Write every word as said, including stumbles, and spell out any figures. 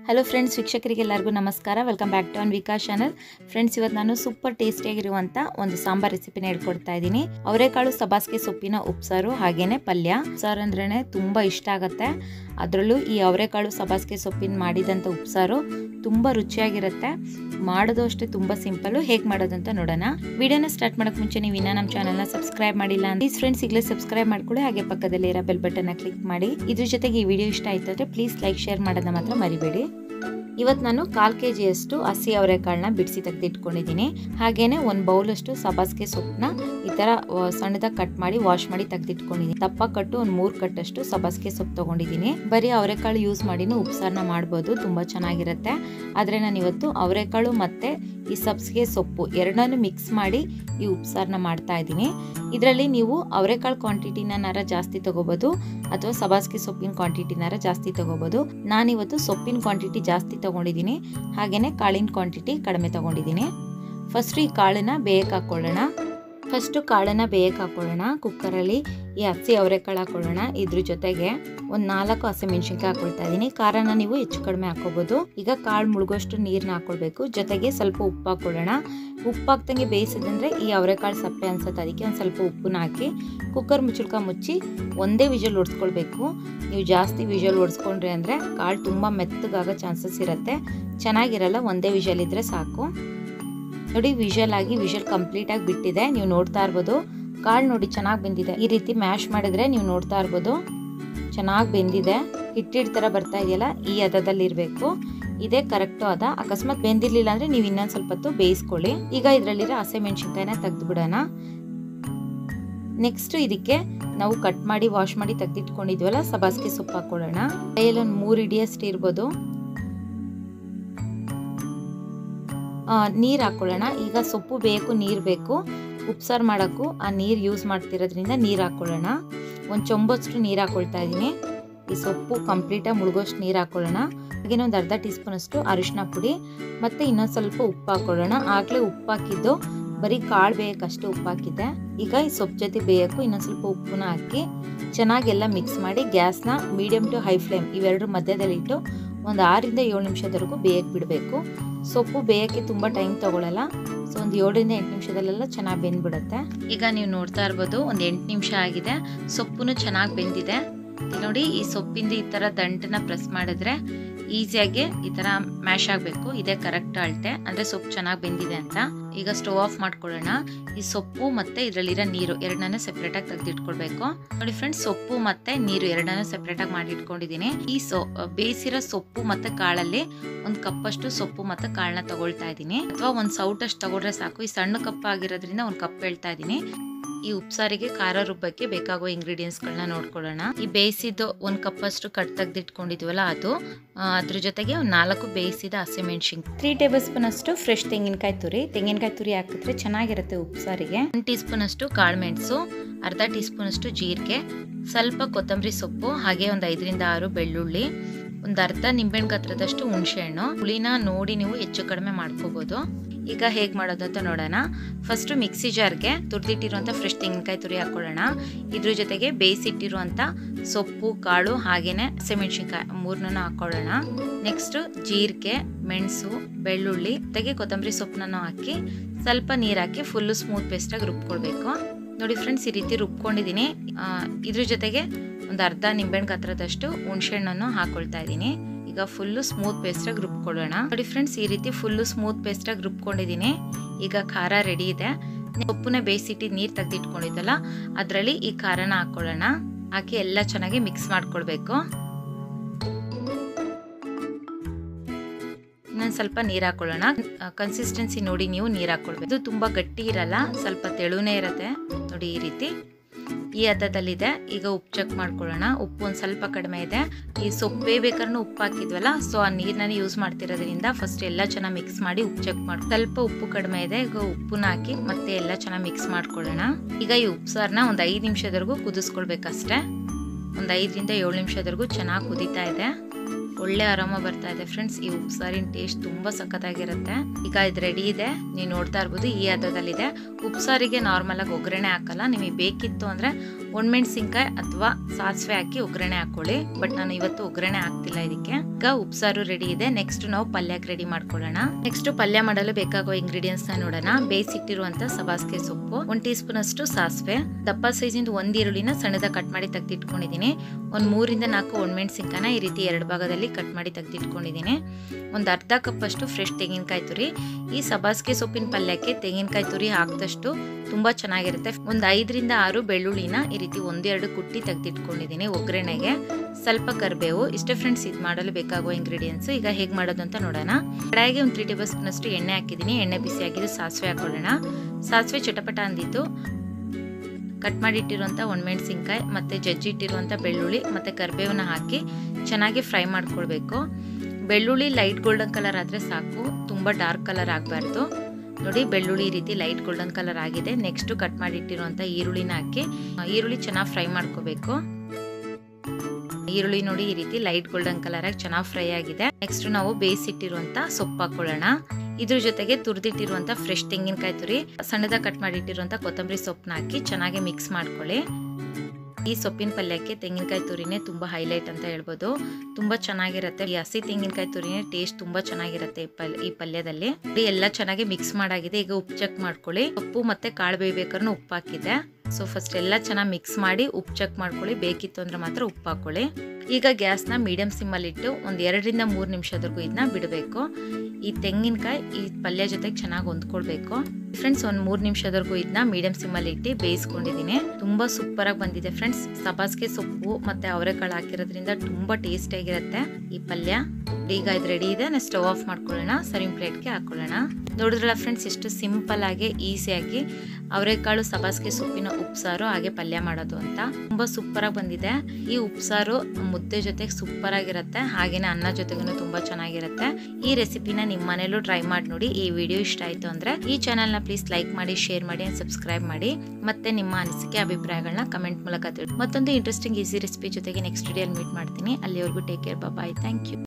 Hello friends, ವೀಕ್ಷಕರಿಗೆಲ್ಲರಿಗೂ ನಮಸ್ಕಾರ. Welcome back to Anvika channel. Friends, ಇವತ್ತು ನಾನು ಸೂಪರ್ ಟೇಸ್ಟಿಯಾಗಿರುವಂಥ ಒಂದು ಸಾಂಬಾರ್ ರೆಸಿಪಿನ ಹೇಳ್ಕೊಡ್ತಾ ಇದ್ದೀನಿ. ಅವರೆಕಾಳು ಸಬ್ಬಾಸಿಗೆ ಸೊಪ್ಪಿನ ಉಪ್ಸಾರು ಹಾಗೇನೆ ಪಲ್ಯ. ಉಪ್ಸಾರು ಅಂದ್ರೇ ತುಂಬ ಇಷ್ಟ ಆಗುತ್ತೆ. ಅದರಲ್ಲೂ ಈ ಅವರೆಕಾಳು ಸಬ್ಬಾಸಿಗೆ ಸೊಪ್ಪಿನ ಮಾಡಿದಂಥ ಉಪ್ಸಾರು ತುಂಬ ರುಚಿಯಾಗಿರುತ್ತೆ. ಮಾಡೋದು ಅಷ್ಟೇ ತುಂಬ ಸಿಂಪಲ್ಲು. ಹೇಗೆ ಮಾಡೋದಂತ ನೋಡೋಣ. ವಿಡಿಯೋನ ಸ್ಟಾರ್ಟ್ ಮಾಡೋಕ್ಕೆ ಮುಂಚೆ ನೀವು ಇನ್ನೂ ನಮ್ಮ ಚಾನಲ್ನ ಸಬ್ಸ್ಕ್ರೈಬ್ ಮಾಡಿಲ್ಲ ಅಂದ್ರೆ ಫ್ರೆಂಡ್ಸ್ ಈಗಲೇ ಸಬ್ಸ್ಕ್ರೈಬ್ ಮಾಡ್ಕೊಳ್ಳಿ. ಹಾಗೆ ಪಕ್ಕದಲ್ಲಿ ಇರೋ ಬೆಲ್ ಬಟನ್ನ ಕ್ಲಿಕ್ ಮಾಡಿ. ಇದ್ರ ಜೊತೆಗೆ ಈ ವಿಡಿಯೋ ಇಷ್ಟ ಆಯ್ತು ಅಂದರೆ ಪ್ಲೀಸ್ ಲೈಕ್ ಶೇರ್ ಮಾಡೋದನ್ನ ಮಾತ್ರ ಮರಿಬೇಡಿ. ಇವತ್ತು ನಾನು ಕಾಲು ಕೆ ಜಿಯಷ್ಟು ಹಸಿ ಅವರೆಕಾಳನ್ನ ಬಿಡಿಸಿ ತೆಗೆದಿಟ್ಕೊಂಡಿದ್ದೀನಿ. ಹಾಗೇನೆ ಒಂದು ಬೌಲಷ್ಟು ಸಬ್ಬಾಸಿಗೆ ಸೊಪ್ಪನ್ನ ಈ ಥರ ಸಣ್ಣದಾಗಿ ಕಟ್ ಮಾಡಿ ವಾಶ್ ಮಾಡಿ ತೆಗೆದಿಟ್ಕೊಂಡಿದ್ದೀನಿ. ದಪ್ಪ ಕಟ್ಟು ಒಂದು ಮೂರು ಕಟ್ಟಷ್ಟು ಸಬ್ಬಾಸಿಗೆ ಸೊಪ್ಪು ತೊಗೊಂಡಿದ್ದೀನಿ. ಬರೀ ಅವರೆಕಾಳು ಯೂಸ್ ಮಾಡಿನೂ ಉಪ್ಸಾರನ್ನ ಮಾಡ್ಬೋದು, ತುಂಬ ಚೆನ್ನಾಗಿರುತ್ತೆ. ಆದರೆ ನಾನು ಇವತ್ತು ಅವರೆಕಾಳು ಮತ್ತು ಈ ಸಬ್ಬಾಸಿಗೆ ಸೊಪ್ಪು ಎರಡನ್ನೂ ಮಿಕ್ಸ್ ಮಾಡಿ ಈ ಉಪ್ಸಾರನ್ನ ಮಾಡ್ತಾ ಇದ್ದೀನಿ. ಇದರಲ್ಲಿ ನೀವು ಅವರೆಕಾಳು ಕ್ವಾಂಟಿಟಿನಾರ ಜಾಸ್ತಿ ತೊಗೋಬೋದು ಅಥವಾ ಸಬ್ಬಾಸಿಗೆ ಸೊಪ್ಪಿನ ಕ್ವಾಂಟಿಟಿನಾರ ಜಾಸ್ತಿ ತೊಗೋಬೋದು. ನಾನಿವತ್ತು ಸೊಪ್ಪಿನ ಕ್ವಾಂಟಿಟಿ ಜಾಸ್ತಿ ತೊಗೊಂಡಿದ್ದೀನಿ, ಹಾಗೆಯೇ ಕಾಳಿನ ಕ್ವಾಂಟಿಟಿ ಕಡಿಮೆ ತೊಗೊಂಡಿದ್ದೀನಿ. ಫಸ್ಟು ಈ ಕಾಳನ್ನ ಬೇಯಕ್ಕೆ ಹಾಕ್ಕೊಳ್ಳೋಣ. ಫಸ್ಟು ಕಾಳನ್ನು ಬೇಯಕ್ಕೆ ಹಾಕ್ಕೊಳ್ಳೋಣ. ಕುಕ್ಕರಲ್ಲಿ ಈ ಹಸಿ ಅವರೆಕಾಳು ಹಾಕ್ಕೊಳ್ಳೋಣ. ಇದ್ರ ಜೊತೆಗೆ ಒಂದು ನಾಲ್ಕು ಹಸಿಮೆಣ್ಸಿನ್ಕಾಯಿ ಹಾಕ್ಕೊಳ್ತಾ ಇದ್ದೀನಿ. ಖಾರನ ನೀವು ಹೆಚ್ಚು ಕಡಿಮೆ ಹಾಕ್ಕೋಬೋದು. ಈಗ ಕಾಳು ಮುಳುಗೋಷ್ಟು ನೀರನ್ನ ಹಾಕ್ಕೊಳ್ಬೇಕು. ಜೊತೆಗೆ ಸ್ವಲ್ಪ ಉಪ್ಪು ಹಾಕ್ಕೊಳ್ಳೋಣ. ಉಪ್ಪು ಹಾಕ್ದಂಗೆ ಬೇಯಿಸಿದಂದರೆ ಈ ಅವರೆಕಾಳು ಸಪ್ಪೆ ಅನ್ಸುತ್ತೆ, ಅದಕ್ಕೆ ಒಂದು ಸ್ವಲ್ಪ ಉಪ್ಪನ್ನ ಹಾಕಿ ಕುಕ್ಕರ್ ಮುಚ್ಚಳ್ಕ ಮುಚ್ಚಿ ಒಂದೇ ವಿಜಲ್ ಹೊಡ್ಸ್ಕೊಳ್ಬೇಕು. ನೀವು ಜಾಸ್ತಿ ವಿಜಲ್ ಹೊಡ್ಸ್ಕೊಂಡ್ರೆ ಅಂದರೆ ಕಾಳು ತುಂಬ ಮೆತ್ತಗಾಗೋ ಚಾನ್ಸಸ್ ಇರುತ್ತೆ, ಚೆನ್ನಾಗಿರಲ್ಲ. ಒಂದೇ ವಿಜಲ್ ಇದ್ದರೆ ಸಾಕು. ನೋಡಿ, ವಿಜಲ್ ಆಗಿ ವಿಜಲ್ ಕಂಪ್ಲೀಟ್ ಆಗಿ ಬಿಟ್ಟಿದೆ. ನೀವು ನೋಡ್ತಾ ಇರ್ಬೋದು ಕಾಳು ನೋಡಿ ಚೆನ್ನಾಗಿ ಬೆಂದಿದೆ. ಈ ರೀತಿ ಮ್ಯಾಶ್ ಮಾಡಿದ್ರೆ ನೀವು ನೋಡ್ತಾ ಇರ್ಬೋದು ಚೆನ್ನಾಗಿ ಬೆಂದಿದೆ. ಹಿಟ್ಟಿಟ್ಟು ಥರ ಬರ್ತಾ ಇದೆಯಲ್ಲ, ಈ ಹದದಲ್ಲಿ ಇರಬೇಕು. ಇದೇ ಕರೆಕ್ಟು ಅದ. ಅಕಸ್ಮಾತ್ ಬೆಂದಿರ್ಲಿಲ್ಲ ಅಂದರೆ ನೀವು ಇನ್ನೊಂದು ಸ್ವಲ್ಪ ಹೊತ್ತು ಬೇಯಿಸ್ಕೊಳ್ಳಿ. ಈಗ ಇದರಲ್ಲಿರೋ ಹಸಿಮೆಣ್ಸಿನ್ಕಾಯಿನ ತೆಗೆದು ಬಿಡೋಣ. ನೆಕ್ಸ್ಟ್ ಇದಕ್ಕೆ ನಾವು ಕಟ್ ಮಾಡಿ ವಾಶ್ ಮಾಡಿ ತೆಗೆದಿಟ್ಕೊಂಡಿದ್ವಲ್ಲ ಸಬ್ಬಾಸಿಗೆ ಸೊಪ್ಪು ಹಾಕ್ಕೊಳ್ಳೋಣ. ಕೈಯಲ್ಲಿ ಒಂದು ಮೂರು ಹಿಡಿಯಷ್ಟು ಇರ್ಬೋದು. ನೀರು ಹಾಕ್ಕೊಳ್ಳೋಣ. ಈಗ ಸೊಪ್ಪು ಬೇಕು, ನೀರು ಬೇಕು. ಉಪ್ಸಾರು ಮಾಡೋಕ್ಕೂ ಆ ನೀರು ಯೂಸ್ ಮಾಡ್ತಿರೋದ್ರಿಂದ ನೀರು ಹಾಕ್ಕೊಳ್ಳೋಣ. ಒಂದು ಚೊಂಬಷ್ಟು ನೀರು ಹಾಕ್ಕೊಳ್ತಾ ಇದ್ದೀನಿ. ಈ ಸೊಪ್ಪು ಕಂಪ್ಲೀಟಾಗಿ ಮುಳುಗೋಷ್ಟು ನೀರು ಹಾಕ್ಕೊಳ್ಳೋಣ. ಹಾಗೇನೆ ಒಂದು ಅರ್ಧ ಟೀ ಸ್ಪೂನಷ್ಟು ಅರಿಶಿನ ಪುಡಿ ಮತ್ತು ಇನ್ನೊಂದು ಸ್ವಲ್ಪ ಉಪ್ಪು ಹಾಕ್ಕೊಳ್ಳೋಣ. ಆಗಲೇ ಉಪ್ಪು ಹಾಕಿದ್ದು ಬರೀ ಕಾಳು ಬೇಯಕ್ಕಷ್ಟು ಉಪ್ಪು ಹಾಕಿದ್ದೆ. ಈಗ ಈ ಸೊಪ್ಪು ಜೊತೆ ಬೇಯಕ್ಕೂ ಇನ್ನೊಂದು ಸ್ವಲ್ಪ ಉಪ್ಪನ್ನ ಹಾಕಿ ಚೆನ್ನಾಗೆಲ್ಲ ಮಿಕ್ಸ್ ಮಾಡಿ ಗ್ಯಾಸ್ನ ಮೀಡಿಯಮ್ ಟು ಹೈ ಫ್ಲೇಮ್ ಇವೆರಡರ ಮಧ್ಯದಲ್ಲಿಟ್ಟು ಒಂದು ಆರರಿಂದ ಏಳು ನಿಮಿಷದವರೆಗೂ ಬೇಯಕ್ಕೆ ಬಿಡಬೇಕು. ಸೊಪ್ಪು ಬೇಯೋಕ್ಕೆ ತುಂಬ ಟೈಮ್ ತೊಗೊಳ್ಳಲ್ಲ. ಸೊ ಒಂದು ಏಳರಿಂದ ಎಂಟು ನಿಮಿಷದಲ್ಲೆಲ್ಲ ಚೆನ್ನಾಗಿ ಬೆಂದ್ಬಿಡುತ್ತೆ. ಈಗ ನೀವು ನೋಡ್ತಾ ಇರ್ಬೋದು ಒಂದು ಎಂಟು ನಿಮಿಷ ಆಗಿದೆ. ಸೊಪ್ಪು ಚೆನ್ನಾಗಿ ಬೆಂದಿದೆ. ನೋಡಿ, ಈ ಸೊಪ್ಪಿಂದ ಈ ಥರ ದಂಟನ್ನ ಪ್ರೆಸ್ ಮಾಡಿದ್ರೆ ಈಸಿಯಾಗಿ ಈ ಥರ ಮ್ಯಾಶ್ ಆಗಬೇಕು. ಇದೇ ಕರೆಕ್ಟ್ ಅಳತೆ, ಅಂದರೆ ಸೊಪ್ಪು ಚೆನ್ನಾಗಿ ಬೆಂದಿದೆ ಅಂತ. ಈಗ ಸ್ಟವ್ ಆಫ್ ಮಾಡ್ಕೊಳ್ಳೋಣ. ಈ ಸೊಪ್ಪು ಮತ್ತು ಇದರಲ್ಲಿರೋ ನೀರು ಎರಡನ್ನೂ ಸೆಪ್ರೇಟಾಗಿ ತೆಗೆದಿಟ್ಕೊಳ್ಬೇಕು. ನೋಡಿ ಫ್ರೆಂಡ್ಸ್, ಸೊಪ್ಪು ಮತ್ತು ನೀರು ಎರಡನ್ನೂ ಸೆಪ್ರೇಟಾಗಿ ಮಾಡಿ ಇಟ್ಕೊಂಡಿದ್ದೀನಿ. ಈ ಸೊ ಬೇಯಿಸಿರೋ ಸೊಪ್ಪು ಮತ್ತು ಕಾಳಲ್ಲಿ ಒಂದು ಕಪ್ಪಷ್ಟು ಸೊಪ್ಪು ಮತ್ತು ಕಾಳನ್ನ ತಗೊಳ್ತಾ ಇದ್ದೀನಿ. ಅಥವಾ ಒಂದು ಸೌಟಷ್ಟು ತಗೊಂಡ್ರೆ ಸಾಕು. ಈ ಸಣ್ಣ ಕಪ್ ಆಗಿರೋದ್ರಿಂದ ಒಂದು ಕಪ್ ಹೇಳ್ತಾ ಇದ್ದೀನಿ. ಈ ಉಪ್ಸಾರಿಗೆ ಖಾರ ರುಬ್ಬಕ್ಕೆ ಬೇಕಾಗುವ ಇಂಗ್ರೀಡಿಯೆಂಟ್ಸ್ಗಳನ್ನ ನೋಡ್ಕೊಳ್ಳೋಣ. ಈ ಬೇಯಿಸಿದ್ದು ಒಂದು ಕಪ್ಪಷ್ಟು ಕಟ್ ತೆಗೆದಿಟ್ಕೊಂಡಿದ್ವಲ್ಲ ಅದು, ಅದ್ರ ಜೊತೆಗೆ ಒಂದು ನಾಲ್ಕು ಬೇಯಿಸಿದ ಹಸಿಮೆಣ್ಸಿನ್ಕಾಯಿ, ತ್ರೀ ಟೇಬಲ್ ಸ್ಪೂನ್ ಅಷ್ಟು ಫ್ರೆಶ್ ತೆಂಗಿನಕಾಯಿ ತುರಿ. ತೆಂಗಿನಕಾಯಿ ತುರಿ ಹಾಕಿದ್ರೆ ಚೆನ್ನಾಗಿರುತ್ತೆ ಉಪ್ಸಾರಿಗೆ. ಒಂದು ಟೀ ಸ್ಪೂನ್ ಅಷ್ಟು ಕಾಳುಮೆಣಸು, ಅರ್ಧ ಟೀ ಸ್ಪೂನ್ ಅಷ್ಟು ಜೀರಿಗೆ, ಸ್ವಲ್ಪ ಕೊತ್ತಂಬರಿ ಸೊಪ್ಪು, ಹಾಗೆ ಒಂದು ಐದರಿಂದ ಆರು ಬೆಳ್ಳುಳ್ಳಿ, ಒಂದು ಅರ್ಧ ನಿಂಬೆಹಣ್ಣು ಗಾತ್ರದಷ್ಟು ಹುಣಸೆಹಣ್ಣು. ಹುಳಿನ ನೋಡಿ ನೀವು ಹೆಚ್ಚು ಕಡಿಮೆ ಮಾಡ್ಕೋಬಹುದು. ಈಗ ಹೇಗೆ ಮಾಡೋದು ಅಂತ ನೋಡೋಣ. ಫಸ್ಟು ಮಿಕ್ಸಿ ಜಾರ್ಗೆ ತುರಿದಿಟ್ಟಿರುವಂಥ ಫ್ರೆಶ್ ತೆಂಗಿನಕಾಯಿ ತುರಿ ಹಾಕ್ಕೊಳ್ಳೋಣ. ಇದ್ರ ಜೊತೆಗೆ ಬೇಯಿಸಿಟ್ಟಿರುವಂಥ ಸೊಪ್ಪು, ಕಾಳು ಹಾಗೇನೆ ಹಸಿಮೆಣ್ಸಿನ್ಕಾಯಿ ಮೂರನ್ನೂ ಹಾಕ್ಕೊಳ್ಳೋಣ. ನೆಕ್ಸ್ಟು ಜೀರಿಗೆ, ಮೆಣಸು, ಬೆಳ್ಳುಳ್ಳಿ ತೆಗೆ ಕೊತ್ತಂಬರಿ ಸೊಪ್ಪನ್ನು ಹಾಕಿ ಸ್ವಲ್ಪ ನೀರು ಹಾಕಿ ಫುಲ್ಲು ಸ್ಮೂತ್ ಪೇಸ್ಟಾಗಿ ರುಬ್ಕೊಳ್ಬೇಕು. ನೋಡಿ ಫ್ರೆಂಡ್ಸ್, ಈ ರೀತಿ ರುಬ್ಕೊಂಡಿದ್ದೀನಿ. ಇದ್ರ ಜೊತೆಗೆ ಒಂದು ಅರ್ಧ ನಿಂಬೆಹಣ್ಣು ಗಾತ್ರದಷ್ಟು ಹುಣಸೆಹಣ್ಣನ್ನು ಹಾಕೊಳ್ತಾ ಇದ್ದೀನಿ. ಈಗ ಫುಲ್ಲು ಸ್ಮೂತ್ ಪೇಸ್ಟಾಗಿ ರುಬ್ಕೊಳ್ಳೋಣ. ನೋಡಿ ಫ್ರೆಂಡ್ಸ್, ಈ ರೀತಿ ಫುಲ್ಲು ಸ್ಮೂತ್ ಪೇಸ್ಟಾಗಿ ರುಬ್ಕೊಂಡಿದ್ದೀನಿ. ಈಗ ಖಾರ ರೆಡಿ ಇದೆ. ಸೊಪ್ಪನ್ನ ಬೇಯಿಸಿಟ್ಟು ನೀರು ತೆಗೆದಿಟ್ಕೊಂಡಿದ್ದಲ್ಲ ಅದರಲ್ಲಿ ಈ ಖಾರನ ಹಾಕ್ಕೊಳ್ಳೋಣ. ಹಾಕಿ ಎಲ್ಲ ಚೆನ್ನಾಗಿ ಮಿಕ್ಸ್ ಮಾಡ್ಕೊಳ್ಬೇಕು. ಇನ್ನೊಂದು ಸ್ವಲ್ಪ ನೀರು ಹಾಕ್ಕೊಳ್ಳೋಣ. ಕನ್ಸಿಸ್ಟೆನ್ಸಿ ನೋಡಿ ನೀವು ನೀರು ಹಾಕ್ಕೊಳ್ಬೇಕು. ಇದು ತುಂಬ ಗಟ್ಟಿ ಇರಲ್ಲ, ಸ್ವಲ್ಪ ತೆಳುನೇ ಇರುತ್ತೆ. ನೋಡಿ ಈ ರೀತಿ ಈ ಹದದಲ್ಲಿದೆ. ಈಗ ಉಪ್ಪು ಚೆಕ್ ಮಾಡ್ಕೊಳ್ಳೋಣ. ಉಪ್ಪು ಒಂದು ಸ್ವಲ್ಪ ಕಡಿಮೆ ಇದೆ. ಈ ಸೊಪ್ಪೇ ಬೇಕಾದ್ರೂ ಉಪ್ಪು ಹಾಕಿದ್ವಲ್ಲ, ಸೊ ಆ ನೀರನ್ನ ಯೂಸ್ ಮಾಡ್ತಿರೋದ್ರಿಂದ ಫಸ್ಟ್ ಎಲ್ಲ ಚೆನ್ನಾಗಿ ಮಿಕ್ಸ್ ಮಾಡಿ ಉಪ್ಪು ಚೆಕ್ ಮಾಡಿ. ಸ್ವಲ್ಪ ಉಪ್ಪು ಕಡಿಮೆ ಇದೆ. ಈಗ ಉಪ್ಪನ್ನ ಹಾಕಿ ಮತ್ತೆ ಎಲ್ಲ ಚೆನ್ನಾಗಿ ಮಿಕ್ಸ್ ಮಾಡ್ಕೊಳ್ಳೋಣ. ಈಗ ಈ ಉಪ್ಸಾರನ್ನ ಒಂದು ಐದು ನಿಮಿಷದವರೆಗೂ ಕುದಿಸ್ಕೊಳ್ಬೇಕಷ್ಟೇ. ಒಂದು ಐದರಿಂದ ಏಳು ನಿಮಿಷದವರೆಗೂ ಚೆನ್ನಾಗಿ ಕುದೀತಾ ಇದೆ. ಒಳ್ಳೆ ಆರಾಮ ಬರ್ತಾ ಇದೆ ಫ್ರೆಂಡ್ಸ್. ಈ ಉಪ್ಸಾರಿನ ಟೇಸ್ಟ್ ತುಂಬ ಸಖತ್ತಾಗಿರುತ್ತೆ. ಈಗ ಇದು ರೆಡಿ ಇದೆ, ನೀವು ನೋಡ್ತಾ ಇರ್ಬೋದು ಈ ಹದದಲ್ಲಿದೆ. ಉಪ್ಸಾರಿಗೆ ನಾರ್ಮಲ್ ಆಗಿ ಒಗ್ಗರಣೆ ಹಾಕಲ್ಲ. ನಿಮಗೆ ಬೇಕಿತ್ತು ಅಂದರೆ ಒಣಮೆಣಸಿನ್ಕಾಯಿ ಅಥವಾ ಸಾಸಿವೆ ಹಾಕಿ ಒಗ್ಗರಣೆ ಹಾಕೊಳ್ಳಿ. ಬಟ್ ನಾನು ಇವತ್ತು ಒಗ್ಗರಣೆ ಹಾಕ್ತಿಲ್ಲ ಇದಕ್ಕೆ. ಈಗ ಉಪ್ಸಾರು ರೆಡಿ ಇದೆ. ನೆಕ್ಸ್ಟ್ ನಾವು ಪಲ್ಯಕ್ಕೆ ರೆಡಿ ಮಾಡ್ಕೊಳ್ಳೋಣ. ನೆಕ್ಸ್ಟ್ ಪಲ್ಯ ಮಾಡಲು ಬೇಕಾಗುವ ಇಂಗ್ರೀಡಿಯೆಂಟ್ಸ್ ನ ನೋಡೋಣ. ಬೇಯಿಸಿಟ್ಟಿರುವಂತ ಸಬ್ಬಾಸಿಗೆ ಸೊಪ್ಪು, ಒಂದ್ ಟೀ ಸ್ಪೂನ್ ಅಷ್ಟು ಸಾಸಿವೆ, ದಪ್ಪ ಸೈಜಿಂದ ಒಂದ್ ಈರುಳ್ಳಿನ ಸಣ್ಣದ ಕಟ್ ಮಾಡಿ ತೆಗೆದಿಟ್ಕೊಂಡಿದ್ದೀನಿ. ಒಂದ್ ಮೂರಿಂದ ನಾಲ್ಕು ಒಣಮೆಣಸಿನ್ಕಾಯಿನ ಈ ರೀತಿ ಎರಡು ಭಾಗದಲ್ಲಿ ಕಟ್ ಮಾಡಿ ತೆಗೆದಿಟ್ಕೊಂಡಿದ್ದೀನಿ. ಒಂದು ಅರ್ಧ ಕಪ್ ಅಷ್ಟು ಫ್ರೆಶ್ ತೆಂಗಿನಕಾಯಿ ತುರಿ. ಈ ಸಬ್ಬಾಸಿಗೆ ಸೊಪ್ಪಿನ ಪಲ್ಯಕ್ಕೆ ತೆಂಗಿನಕಾಯಿ ತುರಿ ಹಾಕಿದಷ್ಟು ತುಂಬಾ ಚೆನ್ನಾಗಿರುತ್ತೆ. ಒಂದು ಐದರಿಂದ ಆರು ಬೆಳ್ಳುಳ್ಳಿನ ಈ ರೀತಿ ಒಂದೆರಡು ಕುಟ್ಟಿ ತೆಗೆದಿಟ್ಕೊಂಡಿದ್ದೀನಿ ಒಗ್ಗರಣೆಗೆ. ಸ್ವಲ್ಪ ಕರಿಬೇವು. ಇಷ್ಟೇ ಫ್ರೆಂಡ್ಸ್ ಇದು ಮಾಡಲು ಬೇಕಾಗುವ ಇಂಗ್ರೀಡಿಯೆಂಟ್ಸ್. ಈಗ ಹೇಗೆ ಮಾಡೋದು ಅಂತ ನೋಡೋಣ. ಕಡಾಯಿಗೆ ಒಂದು ತ್ರೀ ಟೇಬಲ್ ಸ್ಪೂನ್ ಅಷ್ಟು ಎಣ್ಣೆ ಹಾಕಿದ್ದೀನಿ. ಎಣ್ಣೆ ಬಿಸಿ ಆಗಿದ್ದು ಸಾಸಿವೆ ಹಾಕೊಳ್ಳೋಣ. ಸಾಸಿವೆ ಚಟಪಟ ಅಂದಿತ್ತು ಕಟ್ ಮಾಡಿ ಇಟ್ಟಿರುವಂಥ ಒಣಮೆಣಸಿನ್ಕಾಯಿ ಮತ್ತು ಜಜ್ಜಿಟ್ಟಿರುವಂಥ ಬೆಳ್ಳುಳ್ಳಿ ಮತ್ತು ಕರಿಬೇವನ್ನ ಹಾಕಿ ಚೆನ್ನಾಗಿ ಫ್ರೈ ಮಾಡ್ಕೊಳ್ಬೇಕು. ಬೆಳ್ಳುಳ್ಳಿ ಲೈಟ್ ಗೋಲ್ಡನ್ ಕಲರ್ ಆದರೆ ಸಾಕು, ತುಂಬ ಡಾರ್ಕ್ ಕಲರ್ ಆಗಬಾರ್ದು. ನೋಡಿ ಬೆಳ್ಳುಳ್ಳಿ ಈ ರೀತಿ ಲೈಟ್ ಗೋಲ್ಡನ್ ಕಲರ್ ಆಗಿದೆ. ನೆಕ್ಸ್ಟ್ ಕಟ್ ಮಾಡಿ ಇಟ್ಟಿರುವಂಥ ಈರುಳ್ಳಿನ ಹಾಕಿ ಈರುಳ್ಳಿ ಚೆನ್ನಾಗಿ ಫ್ರೈ ಮಾಡ್ಕೋಬೇಕು. ಈರುಳ್ಳಿ ನೋಡಿ ಈ ರೀತಿ ಲೈಟ್ ಗೋಲ್ಡನ್ ಕಲರ್ ಆಗಿ ಚೆನ್ನಾಗಿ ಫ್ರೈ ಆಗಿದೆ. ನೆಕ್ಸ್ಟ್ ನಾವು ಬೇಯಿಸಿಟ್ಟಿರುವಂಥ ಸೊಪ್ಪು ಹಾಕೊಳ್ಳೋಣ. ಇದ್ರ ಜೊತೆಗೆ ತುರಿದಿಟ್ಟಿರುವಂಥ ಫ್ರೆಶ್ ತೆಂಗಿನಕಾಯಿ ತುರಿ, ಸಣ್ಣದಾಗಿ ಕಟ್ ಮಾಡಿ ಇಟ್ಟಿರುವಂಥ ಕೊತ್ತಂಬರಿ ಸೊಪ್ಪನ್ನ ಹಾಕಿ ಚೆನ್ನಾಗಿ ಮಿಕ್ಸ್ ಮಾಡ್ಕೊಳ್ಳಿ. ಈ ಸೊಪ್ಪಿನ ಪಲ್ಯಕ್ಕೆ ತೆಂಗಿನಕಾಯಿ ತುರಿನೇ ತುಂಬ ಹೈಲೈಟ್ ಅಂತ ಹೇಳ್ಬೋದು. ತುಂಬ ಚೆನ್ನಾಗಿರುತ್ತೆ. ಈ ಹಸಿ ತೆಂಗಿನಕಾಯಿ ತುರಿನೇ ಟೇಸ್ಟ್ ತುಂಬ ಚೆನ್ನಾಗಿರುತ್ತೆ ಈ ಪಲ್ ಈ ಪಲ್ಯದಲ್ಲಿ. ಎಲ್ಲ ಚೆನ್ನಾಗಿ ಮಿಕ್ಸ್ ಮಾಡಾಗಿದೆ. ಈಗ ಉಪ್ಪು ಚೆಕ್ ಮಾಡ್ಕೊಳ್ಳಿ. ಉಪ್ಪು ಮತ್ತೆ ಕಾಳು ಬೇಯ್ಬೇಕಾದ್ರೂ ಉಪ್ಪು ಹಾಕಿದೆ. ಸೊ ಫಸ್ಟ್ ಎಲ್ಲ ಚೆನ್ನಾಗಿ ಮಿಕ್ಸ್ ಮಾಡಿ ಉಪ್ಪು ಚೆಕ್ ಮಾಡ್ಕೊಳ್ಳಿ. ಬೇಕಿತ್ತು ಅಂದ್ರೆ ಮಾತ್ರ ಉಪ್ಪು ಹಾಕೊಳ್ಳಿ. ಈಗ ಗ್ಯಾಸ್ನ ಮೀಡಿಯಂ ಸಿಮ್ಮಲ್ಲಿ ಇಟ್ಟು ಒಂದು ಎರಡರಿಂದ ಮೂರು ನಿಮಿಷದವರೆಗೂ ಇದನ್ನ ಬಿಡಬೇಕು. ಈ ತೆಂಗಿನಕಾಯಿ ಈ ಪಲ್ಯ ಜೊತೆಗೆ ಚೆನ್ನಾಗಿ ಹೊಂದ್ಕೊಳ್ಬೇಕು. ಫ್ರೆಂಡ್ಸ್ ಒಂದು ಮೂರು ನಿಮಿಷದವರೆಗೂ ಇದನ್ನ ಮೀಡಿಯಂ ಸಿಮ್ಮಲ್ಲಿ ಇಟ್ಟು ಬೇಯಿಸ್ಕೊಂಡಿದ್ದೀನಿ. ತುಂಬಾ ಸೂಪರ್ ಆಗಿ ಬಂದಿದೆ ಫ್ರೆಂಡ್ಸ್. ಸಬ್ಬಾಸಿಗೆ ಸೊಪ್ಪು ಮತ್ತೆ ಅವರೆಕಾಳು ಹಾಕಿರೋದ್ರಿಂದ ತುಂಬಾ ಟೇಸ್ಟ್ ಆಗಿರುತ್ತೆ ಈ ಪಲ್ಯ. ಈಗ ಇದು ರೆಡಿ ಇದೆ. ನಾನು ಸ್ಟವ್ ಆಫ್ ಮಾಡ್ಕೊಳ್ಳೋಣ. ಸರ್ವಿಂಗ್ ಪ್ಲೇಟ್ಗೆ ಹಾಕೊಳ್ಳೋಣ. ನೋಡಿದ್ರಲ್ಲ ಫ್ರೆಂಡ್ಸ್ ಎಷ್ಟು ಸಿಂಪಲ್ ಆಗಿ ಈಸಿಯಾಗಿ ಅವರೆಕಾಳು ಸಬ್ಬಾಸಿಗೆ ಸೊಪ್ಪಿನ ಉಪ್ಸಾರು ಹಾಗೆ ಪಲ್ಯ ಮಾಡೋದು ಅಂತ. ತುಂಬಾ ಸೂಪರ್ ಆಗಿ ಬಂದಿದೆ. ಈ ಉಪ್ಸಾರು ಮುದ್ದೆ ಜೊತೆಗೆ ಸೂಪರ್ ಆಗಿರುತ್ತೆ, ಹಾಗೇನೆ ಅನ್ನ ಜೊತೆಗೂ ತುಂಬಾ ಚೆನ್ನಾಗಿರುತ್ತೆ. ಈ ರೆಸಿಪಿನ ನಿಮ್ಮ ಮನೇಲೂ ಟ್ರೈ ಮಾಡಿ ನೋಡಿ. ಈ ವಿಡಿಯೋ ಇಷ್ಟ ಆಯ್ತು ಅಂದ್ರೆ ಈ ಚಾನೆಲ್ನ ಪ್ಲೀಸ್ ಲೈಕ್ ಮಾಡಿ, ಶೇರ್ ಮಾಡಿ, ಸಬ್ಸ್ಕ್ರೈಬ್ ಮಾಡಿ. ಮತ್ತೆ ನಿಮ್ಮ ಅನಿಸಿಕೆ ಅಭಿಪ್ರಾಯಗಳನ್ನ ಕಮೆಂಟ್ ಮೂಲಕ ತಿಳಿ. ಮತ್ತೊಂದು ಇಂಟ್ರೆಸ್ಟಿಂಗ್ ಈಸಿ ರೆಸಿಪಿ ಜೊತೆಗೆ ನೆಕ್ಸ್ಟ್ ವಿಡಿಯೋಲಿ ಮೀಟ್ ಮಾಡ್ತೀನಿ. ಅಲ್ಲಿವರೆಗೂ take care, bye, thank you.